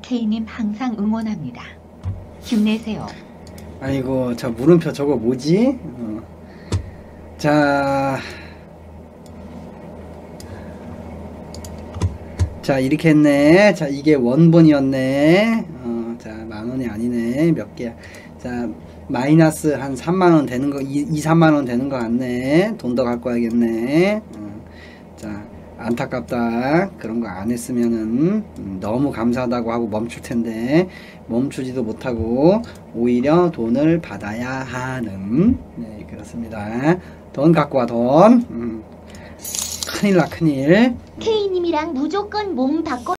K님 항상 응원합니다. 힘내세요. 아이고, 저 물음표 저거 뭐지? 자, 이렇게 했네. 자, 이게 원본이었네. 자, 10,000원이 아니네. 몇 개야? 자, 마이너스 한 3만원 되는 거, 3만원 되는 거 같네. 돈 더 갖고 와야겠네. 자, 안타깝다. 그런 거 안 했으면은 너무 감사하다고 하고 멈출 텐데 멈추지도 못하고 오히려 돈을 받아야 하는, 네, 그렇습니다. 돈 갖고 와, 돈. 큰일 나, 큰일. K님이랑 무조건 몸 바꿔